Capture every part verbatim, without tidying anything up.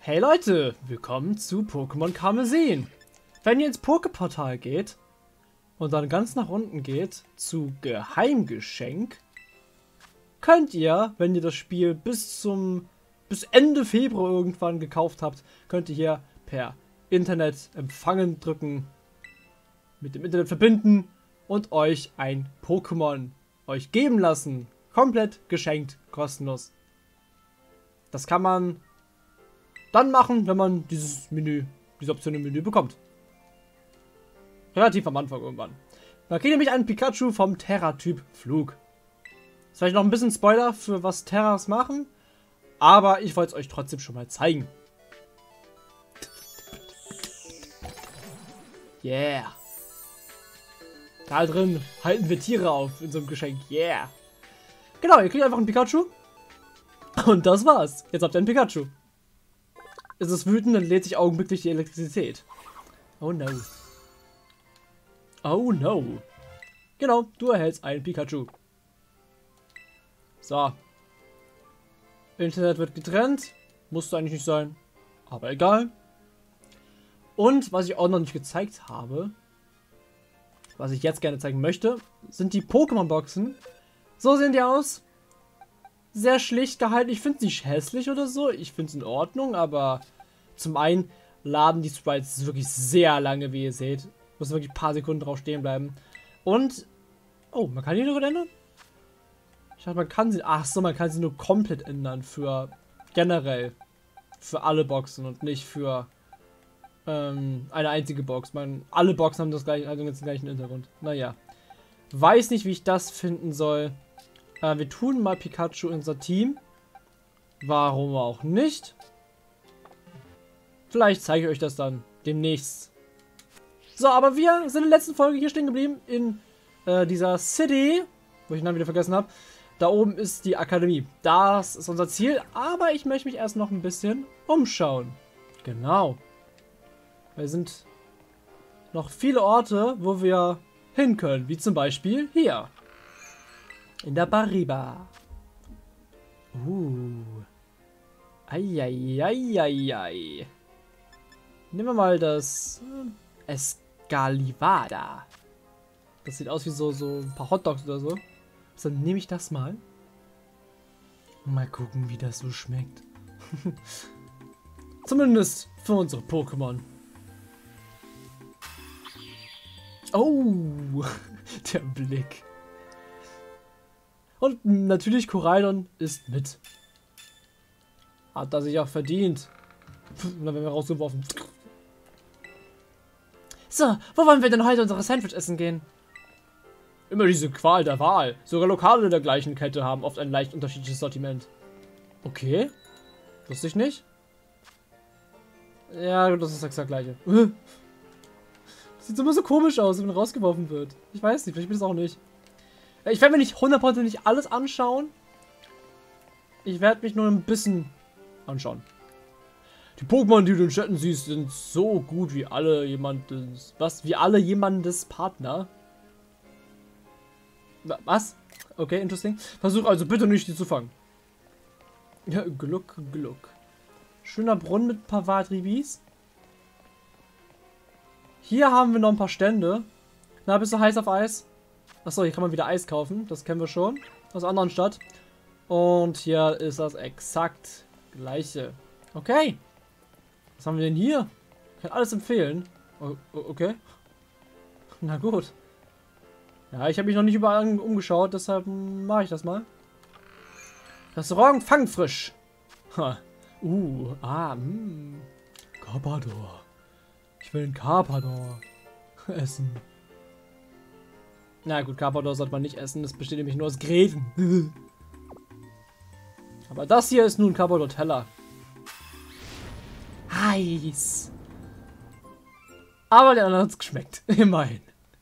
Hey Leute, willkommen zu Pokémon Karmesin. Wenn ihr ins Poképortal geht und dann ganz nach unten geht zu Geheimgeschenk, könnt ihr, wenn ihr das Spiel bis zum bis Ende Februar irgendwann gekauft habt, könnt ihr hier per Internet empfangen drücken, mit dem Internet verbinden und euch ein Pokémon euch geben lassen. Komplett geschenkt, kostenlos. Das kann man dann machen, wenn man dieses Menü, diese Option im Menü bekommt. Relativ am Anfang irgendwann. Man kriegt nämlich einen Pikachu vom Terra-Typ Flug. Das ist vielleicht noch ein bisschen Spoiler für was Terras machen, aber ich wollte es euch trotzdem schon mal zeigen. Yeah. Da drin halten wir Tiere auf in so einem Geschenk. Yeah. Genau, ihr kriegt einfach einen Pikachu. Und das war's. Jetzt habt ihr einen Pikachu. Ist es wütend, dann lädt sich augenblicklich die Elektrizität. Oh no. Oh no. Genau, du erhältst einen Pikachu. So. Internet wird getrennt. Musste eigentlich nicht sein. Aber egal. Und was ich auch noch nicht gezeigt habe, was ich jetzt gerne zeigen möchte, sind die Pokémon-Boxen. So sehen die aus. Sehr schlicht gehalten. Ich finde es nicht hässlich oder so. Ich finde es in Ordnung, aber zum einen laden die Sprites wirklich sehr lange, wie ihr seht. Muss wirklich ein paar Sekunden drauf stehen bleiben. Und, oh, man kann die noch ändern? Ich dachte, man kann sie, ach so, man kann sie nur komplett ändern für generell. Für alle Boxen und nicht für ähm, eine einzige Box. Man, alle Boxen haben das gleiche, also jetzt den gleichen Hintergrund. Naja. Weiß nicht, wie ich das finden soll. Äh, wir tun mal Pikachu in unser Team. Warum auch nicht? Vielleicht zeige ich euch das dann demnächst. So, aber wir sind in der letzten Folge hier stehen geblieben. In äh, dieser City, wo ich den Namen wieder vergessen habe. Da oben ist die Akademie. Das ist unser Ziel. Aber ich möchte mich erst noch ein bisschen umschauen. Genau. Es sind noch viele Orte, wo wir hin können. Wie zum Beispiel hier. In der Bariba. Uh. Eieieiei. Nehmen wir mal das äh, Escalivada. Das sieht aus wie so, so ein paar Hotdogs oder so. Also dann nehme ich das mal. Mal gucken, wie das so schmeckt. Zumindest für unsere Pokémon. Oh, der Blick. Und natürlich Koraidon ist mit. Hat er sich auch verdient. Und dann werden wir rausgeworfen. So, wo wollen wir denn heute unsere Sandwich essen gehen? Immer diese Qual der Wahl. Sogar Lokale der gleichen Kette haben oft ein leicht unterschiedliches Sortiment. Okay. Wusste ich nicht. Ja, das ist exakt das gleiche. Das sieht immer so komisch aus, wenn man rausgeworfen wird. Ich weiß nicht, vielleicht bin ich es auch nicht. Ich werde mir nicht hundertprozentig alles anschauen. Ich werde mich nur ein bisschen anschauen. Die Pokémon, die du in Städten siehst, sind so gut wie alle jemandes... Was? Wie alle jemandes Partner? Was? Okay, interesting. Versuch also bitte nicht, die zu fangen. Ja, Gluck, Gluck. Schöner Brunnen mit ein paar Vadribis. Hier haben wir noch ein paar Stände. Na, bist du heiß auf Eis? Achso, hier kann man wieder Eis kaufen. Das kennen wir schon. Aus einer anderen Stadt. Und hier ist das exakt gleiche. Okay. Was haben wir denn hier? Ich kann alles empfehlen. Okay. Na gut. Ja, ich habe mich noch nicht überall umgeschaut, deshalb mache ich das mal. Restaurant Fangfrisch. Ha. Uh, ah, mh. Carpador. Ich will einen Carpador essen. Na gut, Carpador sollte man nicht essen. Das besteht nämlich nur aus Gräten. Aber das hier ist nun Carpador Teller. Heiß. Aber der andere hat es geschmeckt. Immerhin.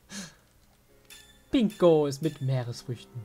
Pinko ist mit Meeresfrüchten.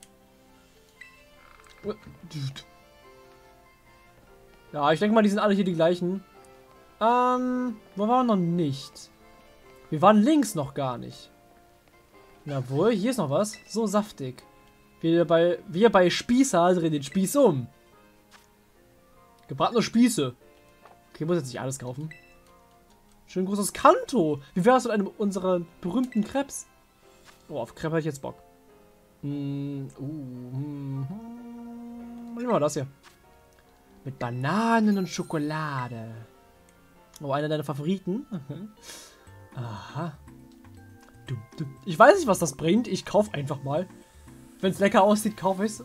Ja, ich denke mal, die sind alle hier die gleichen. Ähm, wo waren wir noch nicht? Wir waren links noch gar nicht. Jawohl, hier ist noch was. So saftig. Wir bei, wir bei Spießer drehen den Spieß um. Gebratene Spieße. Okay, muss jetzt nicht alles kaufen. Schön großes Kanto. Wie wäre es mit einem unserer berühmten Crepes? Oh, auf Crepe hätte ich jetzt Bock. Mm, uh, mm, mm, nehmen wir das hier. Mit Bananen und Schokolade. Oh, einer deiner Favoriten. Aha. Ich weiß nicht, was das bringt. Ich kaufe einfach mal. Wenn es lecker aussieht, kaufe ich es.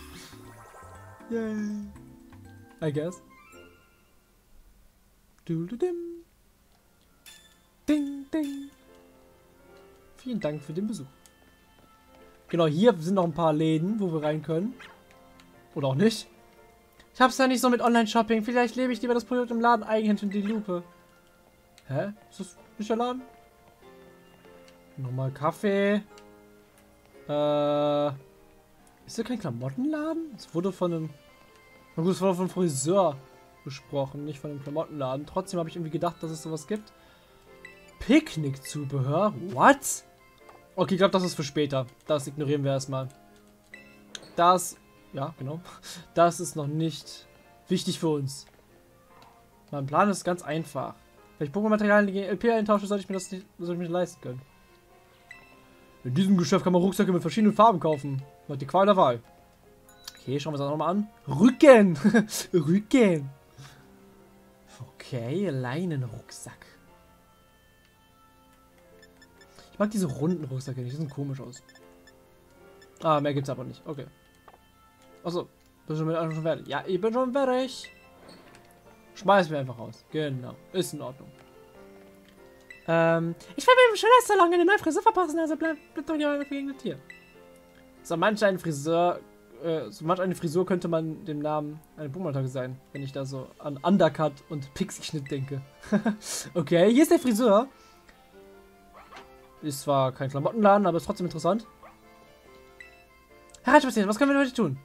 Yay. I guess. Ding, ding. Vielen Dank für den Besuch. Genau, hier sind noch ein paar Läden, wo wir rein können. Oder auch nicht. Ich hab's ja nicht so mit Online-Shopping. Vielleicht lebe ich lieber das Produkt im Laden eigenhändig in die Lupe. Hä? Ist das nicht der Laden? Nochmal Kaffee. Äh. Ist hier kein Klamottenladen? Es wurde von einem. Na gut, es wurde von einem Friseur gesprochen, nicht von einem Klamottenladen. Trotzdem habe ich irgendwie gedacht, dass es sowas gibt. Picknickzubehör? What? Okay, ich glaube, das ist für später. Das ignorieren wir erstmal. Das. Ja, genau. Das ist noch nicht wichtig für uns. Mein Plan ist ganz einfach. Wenn ich Pokémon-Materialien gegen L P eintausche, sollte ich mir das nicht, sollte ich mir das leisten können. In diesem Geschäft kann man Rucksäcke mit verschiedenen Farben kaufen. Hat die Qual der Wahl. Okay, schauen wir uns das nochmal an. Rücken! Rücken! Okay, Leinenrucksack. Ich mag diese runden Rucksäcke nicht, die sehen komisch aus. Ah, mehr gibt's aber nicht. Okay. Achso, bist du mit einem schon fertig? Ja, ich bin schon fertig. Schmeiß mir einfach raus. Genau, ist in Ordnung. Ähm, ich werde mir schon erst so lange eine neue Frisur verpassen, also bleibt bleib doch ja begegnet hier. So manch ein Friseur, äh, so manch eine Frisur könnte man dem Namen eine Pokémon-Tage sein, wenn ich da so an Undercut und Pixie-Schnitt denke. Okay, hier ist der Friseur. Ist zwar kein Klamottenladen, aber ist trotzdem interessant. Herr Reitspazier, was können wir heute tun?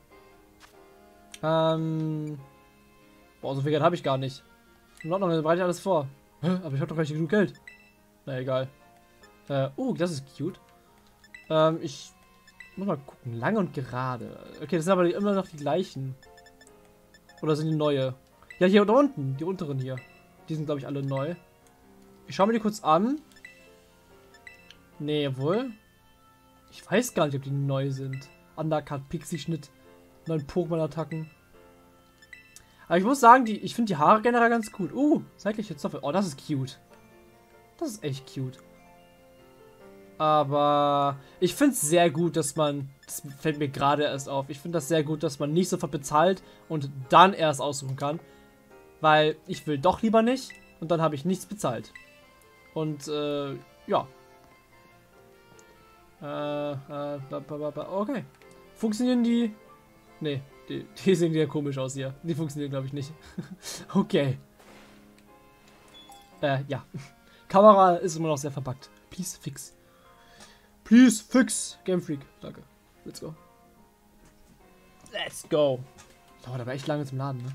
Ähm. Boah, so viel Geld habe ich gar nicht. In Ordnung, dann bereite ich alles vor. Hä? Aber ich habe doch gar nicht genug Geld. Na egal. Äh, oh, das ist cute. Ähm, ich muss mal gucken. Lang und gerade. Okay, das sind aber immer noch die gleichen. Oder sind die neue? Ja, hier da unten. Die unteren hier. Die sind, glaube ich, alle neu. Ich schaue mir die kurz an. Nee, wohl. Ich weiß gar nicht, ob die neu sind. Undercut, Pixie-Schnitt, neuen Pokémon-Attacken. Aber ich muss sagen, die, ich finde die Haare generell ganz gut. Uh, seitliche Zöpfe. Oh, das ist cute. Das ist echt cute. Aber ich finde es sehr gut, dass man, das fällt mir gerade erst auf, ich finde das sehr gut, dass man nicht sofort bezahlt und dann erst aussuchen kann. Weil ich will doch lieber nicht und dann habe ich nichts bezahlt. Und, äh, ja. Äh, äh, okay. Funktionieren die? Nee, die, die sehen ja komisch aus hier. Die funktionieren, glaube ich, nicht. Okay. Äh, ja. Kamera ist immer noch sehr verpackt. Please fix. Please fix. Game Freak. Danke. Let's go. Let's go. Dauert aber echt lange zum Laden, ne?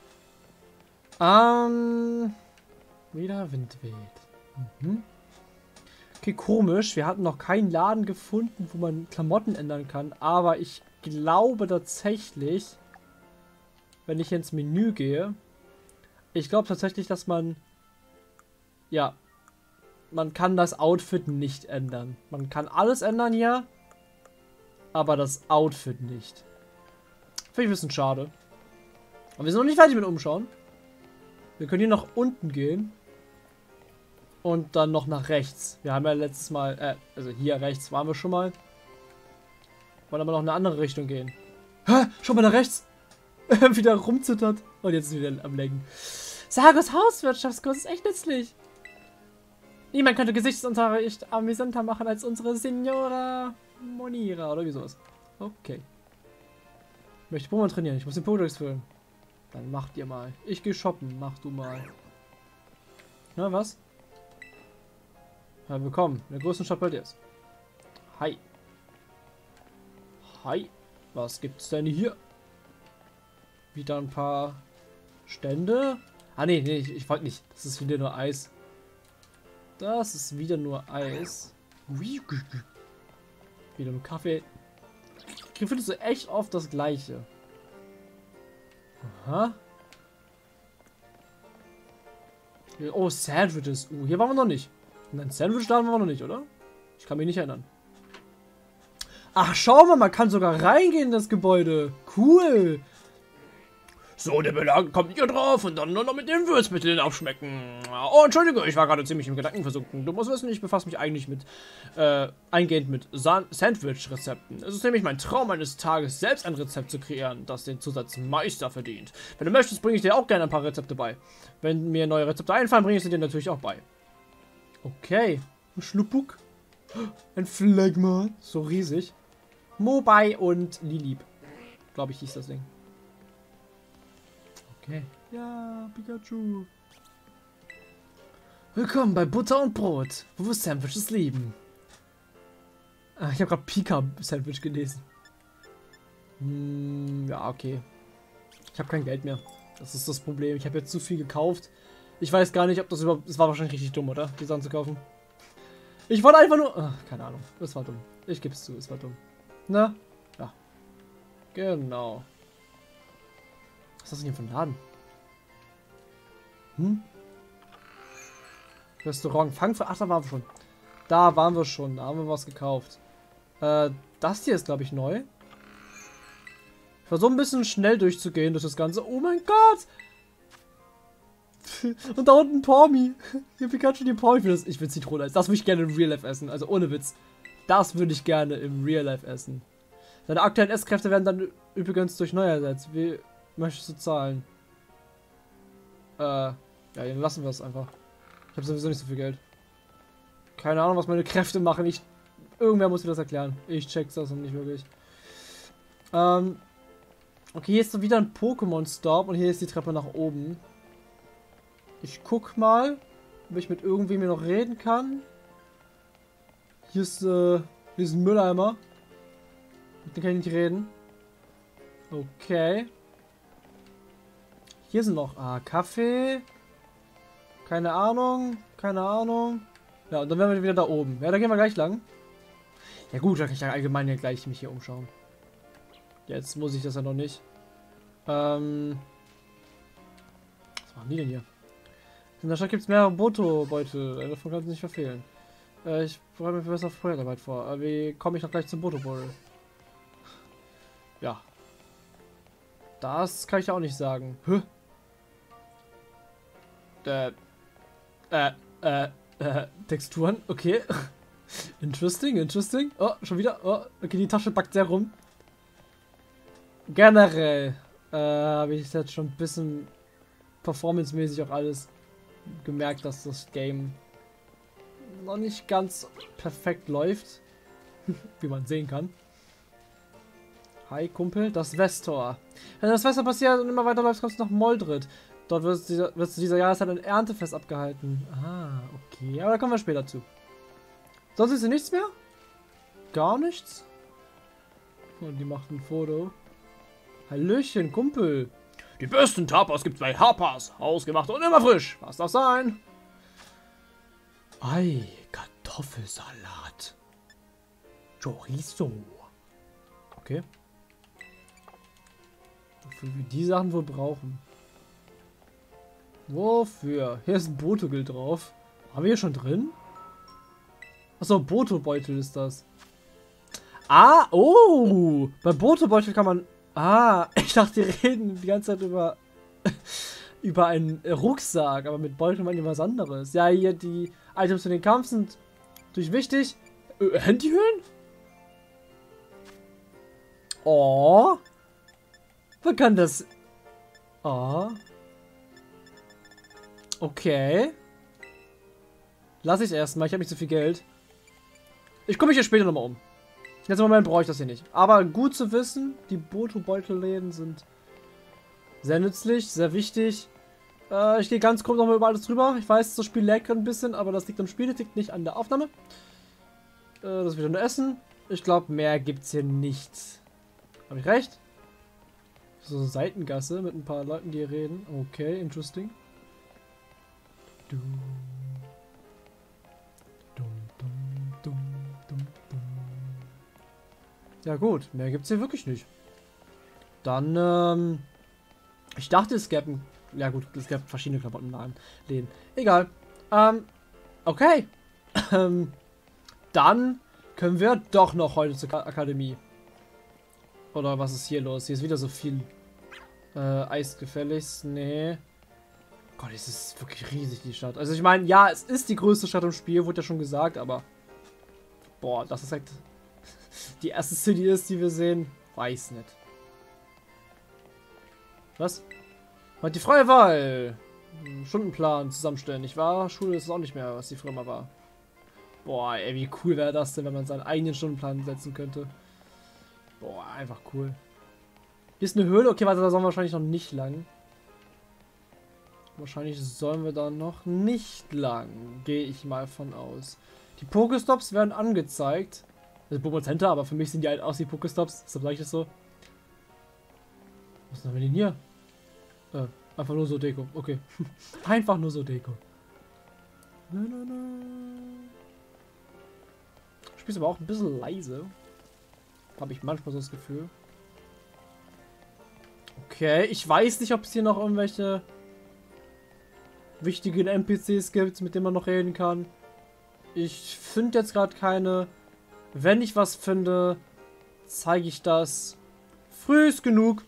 Ähm. Wieder Wind weht. Mhm. Okay, komisch. Wir hatten noch keinen Laden gefunden, wo man Klamotten ändern kann. Aber ich glaube tatsächlich, wenn ich ins Menü gehe, ich glaube tatsächlich, dass man, ja, man kann das Outfit nicht ändern. Man kann alles ändern hier, aber das Outfit nicht. Finde ich ein bisschen schade. Aber wir sind noch nicht fertig mit Umschauen. Wir können hier nach unten gehen. Und dann noch nach rechts. Wir haben ja letztes Mal, äh, also hier rechts waren wir schon mal. Wollen aber noch in eine andere Richtung gehen. Hä? Schon mal nach rechts. Wieder rumzittert. Und jetzt ist wieder am Lenken. Sagos Hauswirtschaftskurs ist echt nützlich. Niemand könnte Gesichtsunterricht amüsanter machen als unsere Signora Monira oder wie sowas. Okay. Ich möchte Pokémon trainieren. Ich muss den Pokédex füllen. Dann macht ihr mal. Ich gehe shoppen. Mach du mal. Na, was? Ja, willkommen in der größten Stadt Baldeas. Hi. Hi. Was gibt's denn hier? Wieder ein paar Stände. Ah, nee, nee, ich, ich wollte nicht. Das ist wieder nur Eis. Das ist wieder nur Eis. Wieder nur Kaffee. Ich finde so echt oft das Gleiche. Aha. Oh, Sandwiches. Uh, hier waren wir noch nicht. Nein, Sandwich-Laden waren wir noch nicht, oder? Ich kann mich nicht erinnern. Ach, schau mal, man kann sogar reingehen in das Gebäude. Cool. So, der Belag kommt hier drauf und dann nur noch mit den Würzmitteln aufschmecken. Oh, Entschuldige, ich war gerade ziemlich im Gedanken versunken. Du musst wissen, ich befasse mich eigentlich mit, äh, eingehend mit Sa Sandwich-Rezepten. Es ist nämlich mein Traum eines Tages, selbst ein Rezept zu kreieren, das den Zusatz Meister verdient. Wenn du möchtest, bringe ich dir auch gerne ein paar Rezepte bei. Wenn mir neue Rezepte einfallen, bringe ich sie dir natürlich auch bei. Okay. Ein Schluppuk. Ein Phlegma. So riesig. Mobai und Lilip. Glaube ich, hieß das Ding. Okay. Ja, Pikachu. Willkommen bei Butter und Brot, wo wir Sandwiches lieben. Ah, ich habe gerade Pika-Sandwich gelesen. Hm, ja, okay. Ich habe kein Geld mehr. Das ist das Problem. Ich habe jetzt zu viel gekauft. Ich weiß gar nicht, ob das überhaupt... Das war wahrscheinlich richtig dumm, oder? Die Sachen zu kaufen. Ich wollte einfach nur... Ach, keine Ahnung. Das war dumm. Ich gebe es zu, es war dumm. Na? Ja. Genau. Was ist das denn hier für ein Laden? Hm? Restaurant. Frankfurt. Ach, da waren wir schon. Da waren wir schon. Da haben wir was gekauft. Äh, das hier ist, glaube ich, neu. Ich versuche ein bisschen schnell durchzugehen durch das Ganze. Oh mein Gott! Und da unten Pormi. Hier Pikachu, die Pormi. Ich will Zitroneneis. Das würde ich gerne im Real Life essen. Also ohne Witz. Das würde ich gerne im Real Life essen. Deine aktuellen Esskräfte werden dann übrigens durch neu ersetzt. Wie möchtest du zahlen? Äh, ja, dann lassen wir es einfach. Ich habe sowieso nicht so viel Geld. Keine Ahnung, was meine Kräfte machen. Ich, irgendwer muss mir das erklären. Ich check's das noch nicht wirklich. Ähm, okay, hier ist so wieder ein Pokémon-Stop und hier ist die Treppe nach oben. Ich guck mal, ob ich mit irgendwem hier noch reden kann. Hier ist, äh, hier ist ein Mülleimer. Mit dem kann ich nicht reden. Okay. Hier sind noch, ah, Kaffee. Keine Ahnung, keine Ahnung. Ja, und dann werden wir wieder da oben. Ja, da gehen wir gleich lang. Ja gut, da kann ich ja allgemein ja gleich mich hier umschauen. Jetzt muss ich das ja noch nicht. Ähm. Was machen die denn hier? In der Stadt gibt es mehrere Boto-Beutel. Davon kann es nicht verfehlen. Äh, ich bereite mir besser auf Projektarbeit vor. Aber wie komme ich noch gleich zum Boto-Beutel? Ja. Das kann ich auch nicht sagen. Hä? Äh. Äh, äh, äh, Texturen, okay. Interesting, interesting. Oh, schon wieder. Oh, okay, die Tasche packt sehr rum. Generell äh, habe ich jetzt schon ein bisschen performancemäßig auch alles gemerkt, dass das Game noch nicht ganz perfekt läuft. Wie man sehen kann. Hi, Kumpel. Das Westtor. Wenn das Wetter passiert und immer weiter läuft, kommst du nach Moldrid. Dort wird, dieser, wird zu dieser Jahreszeit ein Erntefest abgehalten. Ah, okay. Aber da kommen wir später zu. Sonst ist hier nichts mehr? Gar nichts? Und die macht ein Foto. Hallöchen, Kumpel. Die besten Tapas gibt's bei Harpas. Hausgemacht und immer frisch. Was darf sein? Ei, Kartoffelsalat. Chorizo. Okay. Wofür wir die Sachen wohl brauchen. Wofür? Hier ist ein Boto-Gil drauf. Haben wir hier schon drin? Achso, Boto-Beutel ist das. Ah, oh! Bei Boto-Beutel kann man... Ah, ich dachte, die reden die ganze Zeit über... über einen Rucksack, aber mit Beutel meint ihr was anderes. Ja, hier die Items für den Kampf sind natürlich wichtig. Äh, Handyhüllen? Oh. Man kann das... Oh. Okay. Lass ich erstmal, ich habe nicht so viel Geld. Ich komme mich hier später nochmal um. Jetzt im Moment brauche ich das hier nicht. Aber gut zu wissen, die Boto-Beutelläden sind sehr nützlich, sehr wichtig. Äh, ich gehe ganz grob nochmal über alles drüber. Ich weiß, das Spiel lag gerade ein bisschen, aber das liegt am Spiel, das liegt nicht an der Aufnahme. Äh, das ist wieder nur Essen. Ich glaube, mehr gibt es hier nicht. Habe ich recht? So eine Seitengasse mit ein paar Leuten, die hier reden. Okay, interesting. Du. Dum, dum, dum, dum, dum. Ja gut, mehr gibt's hier wirklich nicht. Dann, ähm, ich dachte, es gäbe einen Ja gut, es gab verschiedene Klamottenläden. Egal. Ähm, okay. Ähm, dann können wir doch noch heute zur Akademie. Oder was ist hier los? Hier ist wieder so viel äh, Eisgefälligst. Nee. Gott, es ist wirklich riesig, die Stadt. Also ich meine, ja, es ist die größte Stadt im Spiel, wurde ja schon gesagt, aber boah, das ist halt die erste City ist, die wir sehen. Weiß nicht. Was? Hat die freie Wahl. Stundenplan zusammenstellen. Ich war, Schule ist es auch nicht mehr, was die früher mal war. Boah, ey, wie cool wäre das denn, wenn man seinen eigenen Stundenplan setzen könnte. Boah, einfach cool. Hier ist eine Höhle. Okay, warte, da sollen wir wahrscheinlich noch nicht lang. Wahrscheinlich sollen wir da noch nicht lang. Gehe ich mal von aus. Die Pokestops werden angezeigt. Das ist Pokémon Center, aber für mich sind die halt aus wie Pokestops. Deshalb sage ich das so. Was haben wir denn hier? Äh, einfach nur so Deko. Okay. Einfach nur so Deko. Na, na, na. Das Spiel ist aber auch ein bisschen leise. Habe ich manchmal so das Gefühl. Okay, ich weiß nicht, ob es hier noch irgendwelche wichtigen N P Cs gibt, mit denen man noch reden kann. Ich finde jetzt gerade keine. Wenn ich was finde, zeige ich das früh ist genug.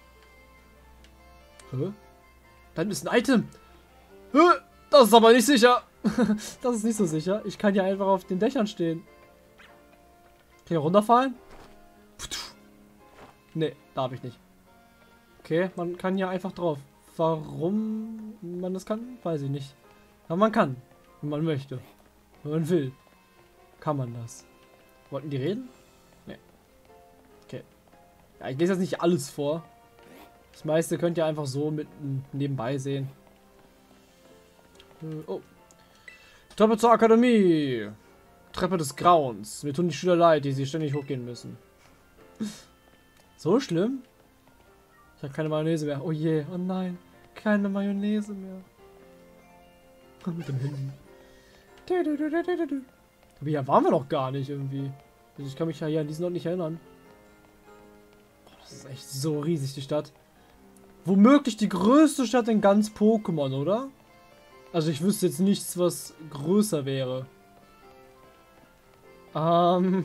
Hä? Dann ist ein Item. Hä? Das ist aber nicht sicher. Das ist nicht so sicher. Ich kann ja einfach auf den Dächern stehen. Kann ich runterfallen? Ne, darf ich nicht. Okay, man kann hier einfach drauf. Warum man das kann, weiß ich nicht. Aber man kann, wenn man möchte. Wenn man will, kann man das. Wollten die reden? Ne. Okay. Ja, ich lese jetzt nicht alles vor. Das meiste könnt ihr einfach so mit nebenbei sehen. Oh. Treppe zur Akademie. Treppe des Grauens. Mir tun die Schüler leid, die sie ständig hochgehen müssen. So schlimm? Ich habe keine Mayonnaise mehr. Oh je, oh nein. Keine Mayonnaise mehr. Mit dem Handy. Aber hier waren wir noch gar nicht irgendwie. Also ich kann mich ja hier an diesen Ort nicht erinnern. Boah, das ist echt so riesig, die Stadt. Womöglich die größte Stadt in ganz Pokémon, oder? Also ich wüsste jetzt nichts, was größer wäre. Ähm.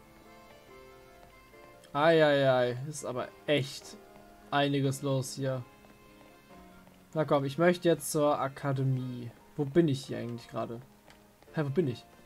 Eieiei. Ist aber echt einiges los hier. Na komm, ich möchte jetzt zur Akademie. Wo bin ich hier eigentlich gerade? Hä, wo bin ich?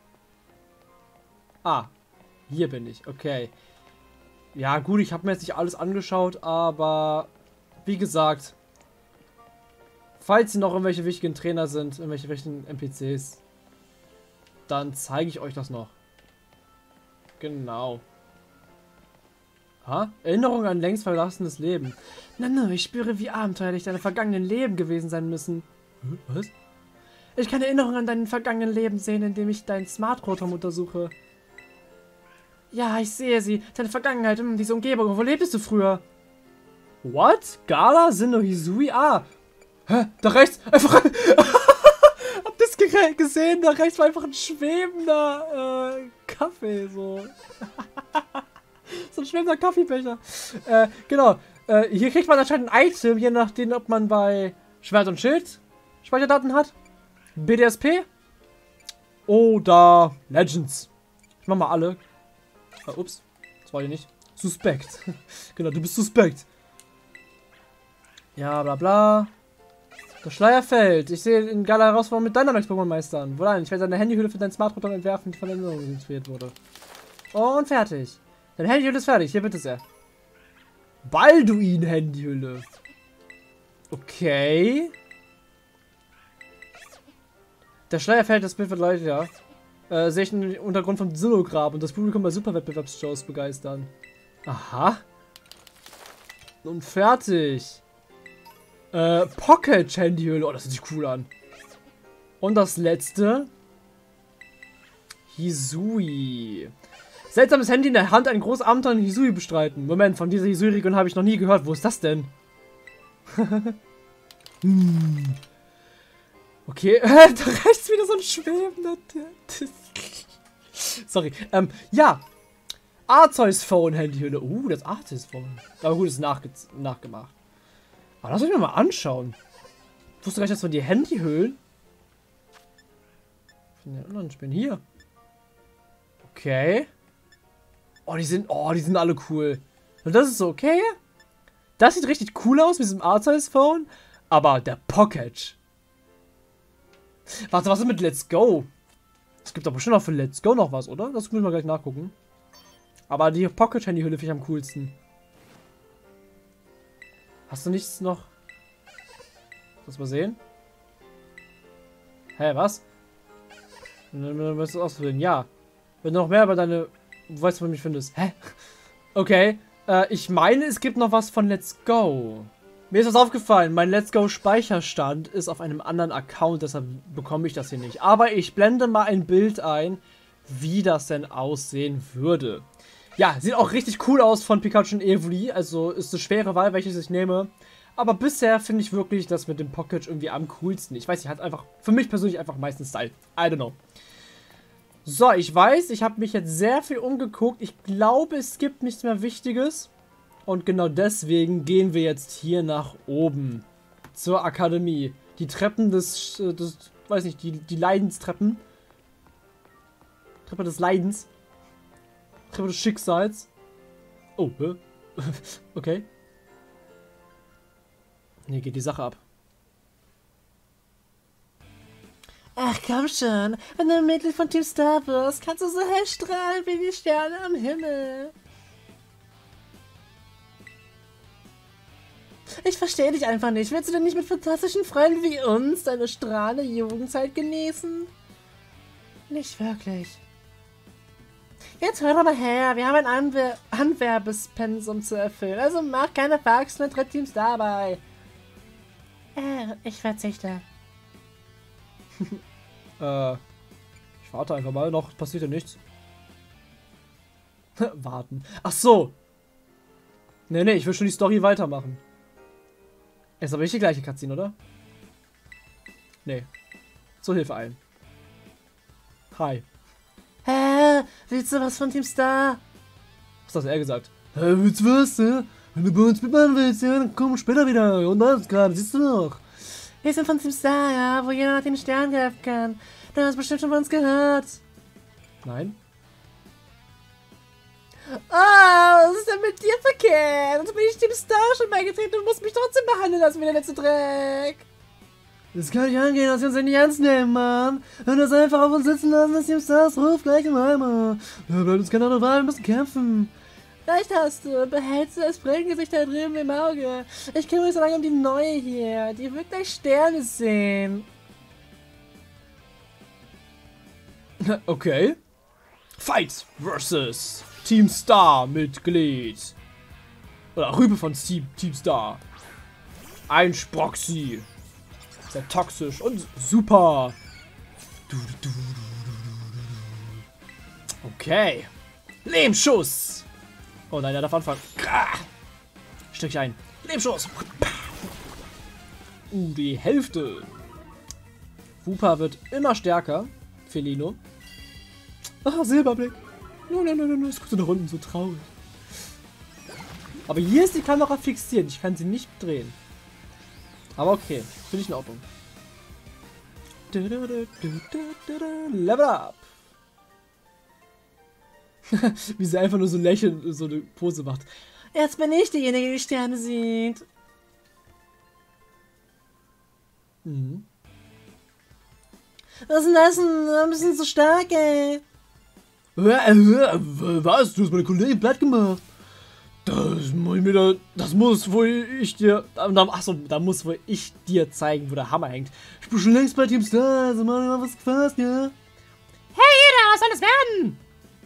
Ah, hier bin ich. Okay. Ja gut, ich habe mir jetzt nicht alles angeschaut, aber wie gesagt, falls hier noch irgendwelche wichtigen Trainer sind, irgendwelche wichtigen N P Cs, dann zeige ich euch das noch. Genau. Ha? Erinnerung an längst verlassenes Leben. Na, na, ich spüre, wie abenteuerlich deine vergangenen Leben gewesen sein müssen. Hm, was? Ich kann Erinnerungen an dein vergangenen Leben sehen, indem ich dein Smart-Rotom untersuche. Ja, ich sehe sie. Deine Vergangenheit, hm, diese Umgebung. Wo lebtest du früher? What? Gala? Sinnoh Hisui? Ah. Hä? Da rechts? Einfach... Habt ihr das gesehen? Da rechts war einfach ein schwebender äh, Kaffee, so. So ein schwebender Kaffeebecher. Äh, genau. Äh, hier kriegt man anscheinend ein Item, je nachdem, ob man bei Schwert und Schild Speicherdaten hat. B D S P. Oder Legends. Ich mach mal alle. Äh, ups. Das war hier nicht. Suspekt. Genau, du bist suspekt. Ja, bla bla. Der Schleier fällt. Ich sehe in Gala Herausforderung mit Dynamax-Pokémon meistern. Wohlan, ich werde deine Handyhülle für dein Smart-Rotom entwerfen, die von Erinnerungen inspiriert wurde. Und fertig. Deine Handyhülle ist fertig. Hier, bitte sehr. Balduin-Handyhülle. Okay. Der Schleier fällt, das Bild wird Leute, ja. Äh, sehe ich den Untergrund vom Sinnoh-Grab und das Publikum bei Superwettbewerbsshows begeistern. Aha. Und fertig. Äh, Pocket-Handyhülle. Oh, das hört sich cool an. Und das letzte. Hisui. Seltsames Handy in der Hand, ein großes Abenteuer in Hisui bestreiten. Moment, von dieser Hisui-Region habe ich noch nie gehört. Wo ist das denn? hm. Okay, äh, da rechts wieder so ein schwebender... Sorry. Ähm, ja. Arceus Phone Handyhülle. Uh, das Arceus Phone. Aber gut, ist nachge nachgemacht. Oh, lass mich mir mal anschauen. Ich wusste gar nicht, dass man die Handyhüllen von den anderen Spielen hier. Okay. Oh, die sind, oh, die sind alle cool. Und das ist so okay. Das sieht richtig cool aus mit diesem Art-Size-Phone. Aber der Pocket. Warte, was ist mit Let's Go? Es gibt doch bestimmt auch für Let's Go noch was, oder? Das müssen wir gleich nachgucken. Aber die Pocket-Handy-Hülle finde ich am coolsten. Hast du nichts noch? Lass mal sehen. Hä, was? Du willst es ausprobieren? Ja. Wenn du noch mehr über deine... Du weißt, wo du mich findest. Hä? Okay. Äh, ich meine, es gibt noch was von Let's Go. Mir ist was aufgefallen. Mein Let's Go Speicherstand ist auf einem anderen Account. Deshalb bekomme ich das hier nicht. Aber ich blende mal ein Bild ein, wie das denn aussehen würde. Ja, sieht auch richtig cool aus von Pikachu und Evoli. Also ist eine schwere Wahl, welches ich nehme. Aber bisher finde ich wirklich das mit dem Pocket irgendwie am coolsten. Ich weiß, die hat einfach, für mich persönlich einfach meistens Style. I don't know. So, ich weiß, ich habe mich jetzt sehr viel umgeguckt. Ich glaube, es gibt nichts mehr Wichtiges. Und genau deswegen gehen wir jetzt hier nach oben. Zur Akademie. Die Treppen des, des weiß nicht, die, die Leidenstreppen. Treppe des Leidens. Treppe des Schicksals. Oh, hä? Okay. Nee, geht die Sache ab. Ach komm schon, wenn du Mitglied von Team Star wirst, kannst du so hell strahlen wie die Sterne am Himmel. Ich verstehe dich einfach nicht. Willst du denn nicht mit fantastischen Freunden wie uns deine strahlende Jugendzeit genießen? Nicht wirklich. Jetzt hör doch mal her, wir haben ein Anwer Anwerbespensum zu erfüllen, also mach keine Faxen und tritt Team Star bei. Äh, ich verzichte. äh, ich warte einfach mal, noch passiert ja nichts. Warten. Ach so. Nee, nee, ich will schon die Story weitermachen. Ist aber nicht die gleiche Cutscene, oder? Nee. Zur Hilfe ein. Hi. Hä? Willst du was von Team Star? Was hat er gesagt? Hä, willst du was, ja? Wenn du bei uns mitmachen willst, ja, dann komm später wieder. Und das gerade, siehst du noch. Wir sind von Team Star, ja, wo jeder nach den Stern greifen kann. Du hast bestimmt schon von uns gehört. Nein. Oh, was ist denn mit dir verkehrt? Jetzt bin ich Team Star schon beigetreten und muss mich trotzdem behandeln lassen wie der letzte Dreck. Das kann nicht angehen, dass wir uns nicht ernst nehmen, Mann. Wenn wir das einfach auf uns sitzen lassen, ist Team Stars Ruf gleich im Eimer. Da bleibt uns keine andere Wahl, wir müssen kämpfen. Recht hast du, behältst du das Brillengesicht da drüben im Auge. Ich kümmere mich so lange um die Neue hier. Die wird gleich Sterne sehen. Okay. Fight versus Team Star Mitglied. Oder Rübe von Team, Team Star. Ein Sproxy. Sehr toxisch und super. Okay. Lehmschuss. Oh nein, er darf anfangen. Stück ein. Lehmschuss. Uh, die Hälfte. Wooper wird immer stärker. Felino. Ah, Silberblick. Nein, nein, nein, nein, es guckt so nach unten, so traurig. Aber hier ist die Kamera fixiert. Ich kann sie nicht drehen. Aber okay, finde ich in Ordnung. Level up! Wie sie einfach nur so lächeln, so eine Pose macht. Jetzt bin ich diejenige, die die Sterne sieht. Mhm. Was ist denn das denn? Ein bisschen zu stark, ey. Was? Du hast meine Kollegin platt gemacht. Das muss ich mir da, das muss wohl ich dir, achso, da muss wohl ich dir zeigen, wo der Hammer hängt. Ich bin schon längst bei Team Star, also mach mir was gefasst, ja? Hey, jeder, was soll das werden?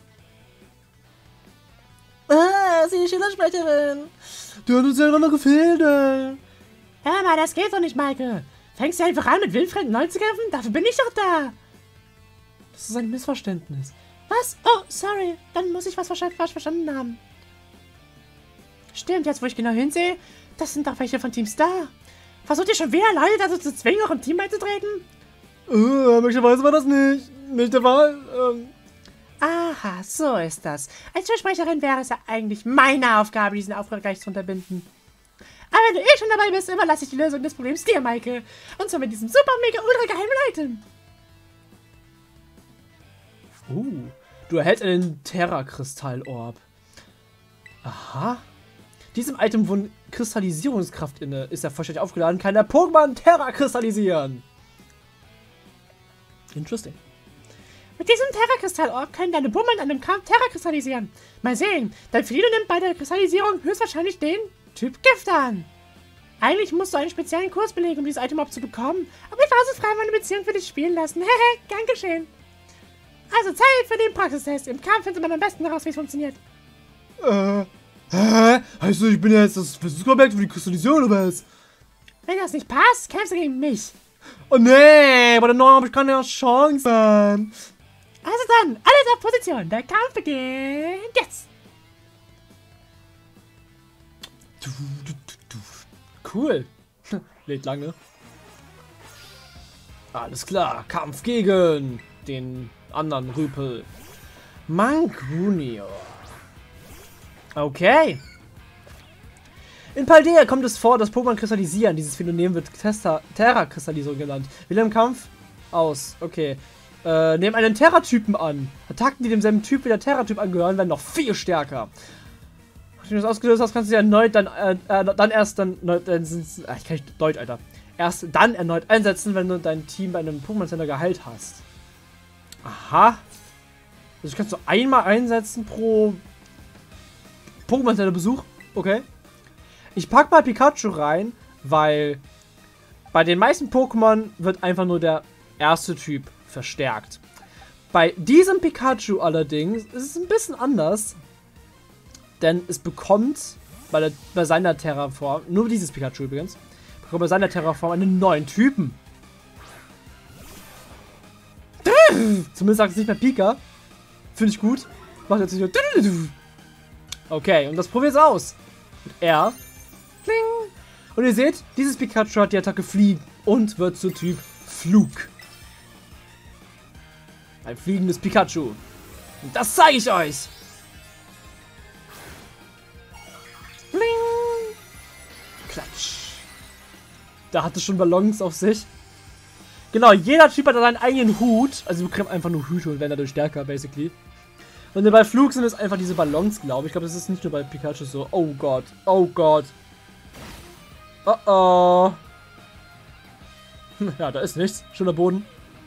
Ah, sie ist die Schülersprecherin. Du hast uns ja noch gefehlt, ey. Hör mal, das geht doch nicht, Maike. Fängst du einfach an, mit Wildfremden neu zu kämpfen? Dafür bin ich doch da. Das ist ein Missverständnis. Was? Oh, sorry. Dann muss ich was wahrscheinlich falsch verstanden haben. Stimmt, jetzt wo ich genau hinsehe, das sind doch welche von Team Star. Versucht ihr schon wieder Leute dazu zu zwingen, auch im Team beizutreten? Äh, möglicherweise war das nicht, nicht der Fall. Ähm. Aha, so ist das. Als Schulsprecherin wäre es ja eigentlich meine Aufgabe, diesen Auftrag gleich zu unterbinden. Aber wenn du eh schon dabei bist, überlasse ich die Lösung des Problems dir, Maike. Und zwar mit diesem super, mega, ultra geheimen Item. Uh, du erhältst einen Terra-Kristall-Orb. Aha. Diesem Item von Kristallisierungskraft inne ist er vollständig aufgeladen, kann der Pokémon Terra kristallisieren. Interesting. Mit diesem Terra-Kristall-Orb können deine Pokémon an dem Kampf Terra kristallisieren. Mal sehen, dein Felino nimmt bei der Kristallisierung höchstwahrscheinlich den Typ Gift an. Eigentlich musst du einen speziellen Kurs belegen, um dieses Item überhaupt zu bekommen. Aber ich war so frei, meine Beziehung für dich spielen lassen. Hehe, gern geschehen. Also Zeit für den Praxistest. Im Kampf findet man am besten heraus, wie es funktioniert. Äh, hä? Heißt du, ich bin jetzt das Versuchsobjekt für die Kristallisierung oder was? Wenn das nicht passt, kämpfst du gegen mich. Oh nee, aber dann habe ich keine Chance. Mann. Also dann, alles auf Position. Der Kampf beginnt jetzt. Cool. Lädt lange. Alles klar. Kampf gegen den anderen Rüpel. Mancunio. Okay. In Paldea kommt es vor, dass Pokémon kristallisieren. Dieses Phänomen wird Terra-Kristallisierung genannt. Wähle im Kampf aus. Okay. Äh, nehmen einen Terra-Typen an. Attacken, die demselben Typ wie der Terra-Typ angehören, werden noch viel stärker. Nachdem du das ausgelöst hast, kannst du sie erneut dann, äh, äh, dann erst dann, dann, dann ach, ich kann nicht Deutsch, Alter. Erst dann erneut einsetzen, wenn du dein Team bei einem Pokémon-Center geheilt hast. Aha. Also kannst du einmal einsetzen pro Pokémon-Center-Besuch. Okay. Ich pack mal Pikachu rein, weil bei den meisten Pokémon wird einfach nur der erste Typ verstärkt. Bei diesem Pikachu allerdings ist es ein bisschen anders, denn es bekommt bei, der, bei seiner Terraform, nur dieses Pikachu übrigens, bekommt bei seiner Terraform einen neuen Typen. Zumindest sagt es nicht mehr Pika. Finde ich gut. Macht jetzt nicht nur. Okay, und das probiert es aus. Mit R. Und ihr seht, dieses Pikachu hat die Attacke Fliegen und wird zu Typ Flug. Ein fliegendes Pikachu. Und das zeige ich euch. Bling. Klatsch. Da hat es schon Ballons auf sich. Genau, jeder Typ hat seinen eigenen Hut. Also, du bekommst einfach nur Hüte und werden dadurch stärker, basically. Und bei Flug sind es einfach diese Ballons, glaube ich. Ich glaube, das ist nicht nur bei Pikachu so. Oh Gott, oh Gott. Oh oh. Ja, da ist nichts. Schöner Boden.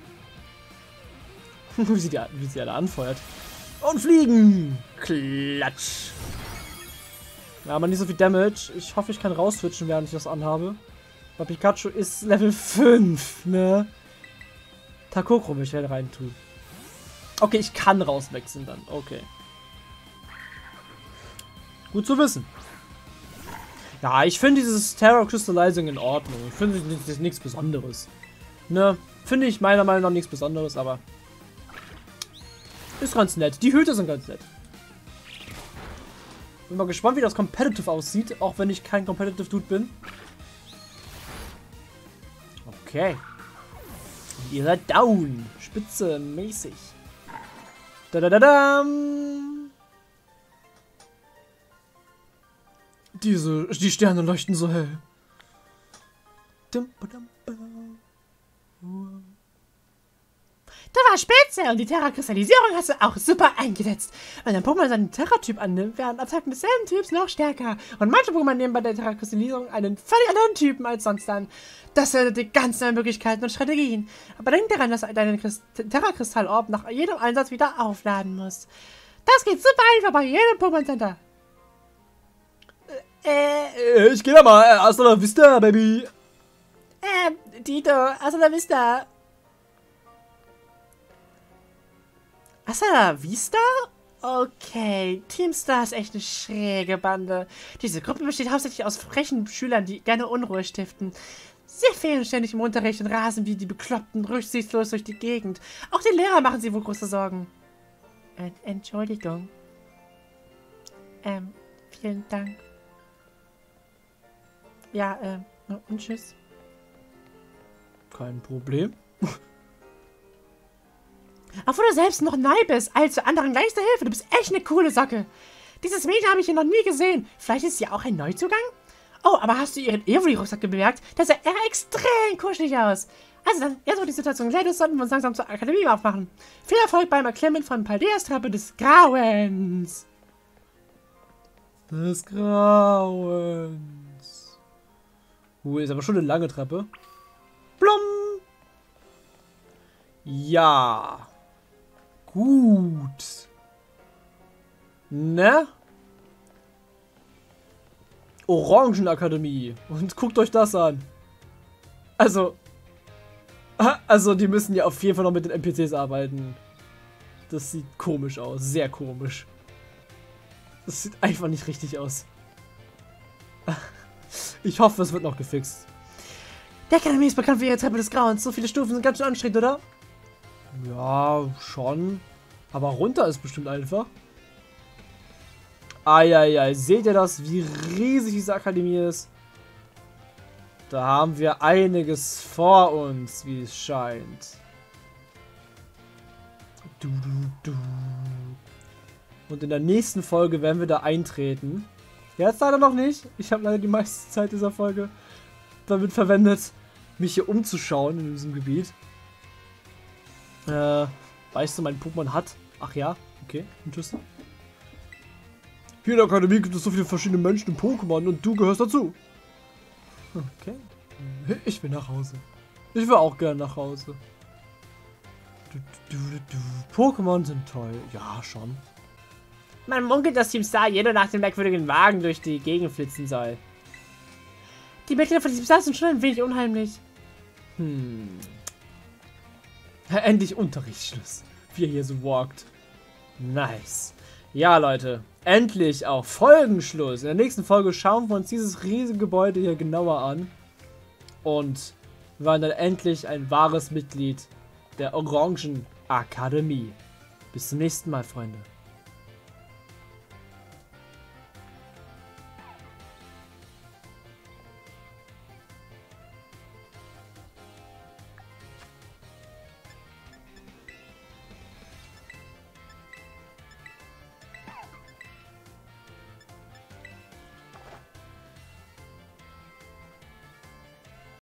wie, sie die, wie sie alle anfeuert. Und fliegen. Klatsch. Ja, aber nicht so viel Damage. Ich hoffe, ich kann rauswitchen, während ich das anhabe. Weil Pikachu ist Level fünf, ne? Takokro will ich halt reintun. Okay, ich kann rauswechseln dann. Okay. Gut zu wissen. Ja, ich finde dieses Terra Crystallizing in Ordnung. Ich finde, das ist nichts Besonderes. Ne? Finde ich meiner Meinung nach nichts Besonderes, aber ist ganz nett. Die Hüte sind ganz nett. Bin mal gespannt, wie das Competitive aussieht, auch wenn ich kein Competitive Dude bin. Okay. Und ihr seid down. Spitzenmäßig. Da da da da. Diese, die Sterne leuchten so hell. Da war spitze und die Terra-Kristallisierung hast du auch super eingesetzt. Wenn ein Pokémon seinen Terra-Typ annimmt, werden Attacken desselben Typs noch stärker. Und manche Pokémon nehmen bei der Terra-Kristallisierung einen völlig anderen Typen als sonst an. Das eröffnet die ganz neuen Möglichkeiten und Strategien. Aber denk daran, dass du deinen Terra-Kristall-Orb nach jedem Einsatz wieder aufladen musst. Das geht super einfach bei jedem Pokémon-Center. Äh, ich geh da mal. Hasta la vista, Baby. Äh, Tito, hasta la vista. Hasta la vista? Okay, Teamstar ist echt eine schräge Bande. Diese Gruppe besteht hauptsächlich aus frechen Schülern, die gerne Unruhe stiften. Sie fehlen ständig im Unterricht und rasen wie die Bekloppten rücksichtslos durch die Gegend. Auch die Lehrer machen sie wohl große Sorgen. Äh, Entschuldigung. Ähm, vielen Dank. Ja, ähm, und tschüss. Kein Problem. Obwohl du selbst noch neu bist, allzu anderen gleichster Hilfe. Du bist echt eine coole Socke. Dieses Mädchen habe ich hier noch nie gesehen. Vielleicht ist sie auch ein Neuzugang? Oh, aber hast du ihren Avery-Rucksack bemerkt? Der sah eher extrem kuschelig aus. Also dann, jetzt wo die Situation geklärt ist, sollten wir uns langsam zur Akademie aufmachen. Viel Erfolg beim Erklimmen von Paldeas Treppe des Grauens. Des Grauens. Uh, ist aber schon eine lange Treppe. Blum. Ja. Gut. Ne? Orangenakademie. Und guckt euch das an. Also. Also, die müssen ja auf jeden Fall noch mit den N P Cs arbeiten. Das sieht komisch aus. Sehr komisch. Das sieht einfach nicht richtig aus. Ich hoffe, es wird noch gefixt. Der Akademie ist bekannt für ihre Treppe des Grauens. So viele Stufen sind ganz schön anstrengend, oder? Ja, schon. Aber runter ist bestimmt einfach. Eieiei, seht ihr das, wie riesig diese Akademie ist? Da haben wir einiges vor uns, wie es scheint. Du, du, du. Und in der nächsten Folge werden wir da eintreten. Jetzt leider noch nicht. Ich habe leider die meiste Zeit dieser Folge damit verwendet, mich hier umzuschauen in diesem Gebiet. Äh, weißt du, mein Pokémon hat... Ach ja, okay, interessant. Hier in der Akademie gibt es so viele verschiedene Menschen in Pokémon und du gehörst dazu. Okay. Ich will nach Hause. Ich will auch gerne nach Hause. Pokémon sind toll. Ja, schon. Man munkelt, dass Team Star jede Nacht den merkwürdigen Wagen durch die Gegend flitzen soll. Die Mitglieder von Team Star sind schon ein wenig unheimlich. Hm. Endlich Unterrichtsschluss. Wie er hier so walkt. Nice. Ja, Leute. Endlich auch Folgenschluss. In der nächsten Folge schauen wir uns dieses riesige Gebäude hier genauer an. Und wir waren dann endlich ein wahres Mitglied der Orangenakademie. Bis zum nächsten Mal, Freunde.